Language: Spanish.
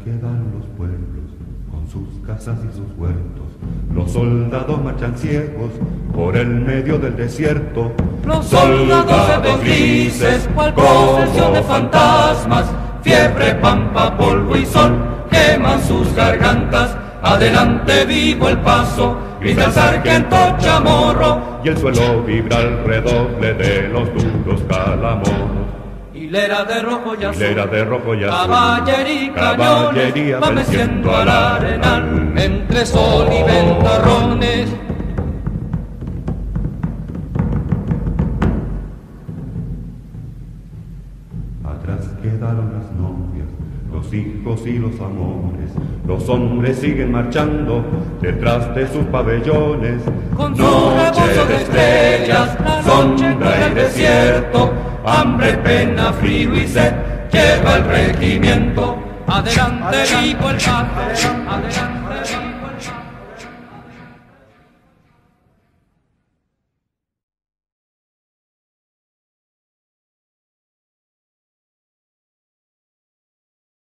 quedaron los pueblos con sus casas y sus huertos. Los soldados marchan ciegos por el medio del desierto. Los soldados se ven grises, cual procesión de fantasmas. Fiebre, pampa, polvo y sol queman sus gargantas. Adelante vivo el paso, grita el sargento Chamorro, y el suelo vibra al redoble de los duros calamoros. Hilera de rojo y azul, Hilera de rojo y azul, caballería y caballería cañones, va meciendo al arenal, entre sol y ventarrones. Atrás quedaron las novias, los hijos y los amores. Los hombres siguen marchando detrás de sus pabellones. Con su rebozo de estrellas, sombra y desierto, hambre, pena, frío y sed, lleva el regimiento. Adelante vivo el paso.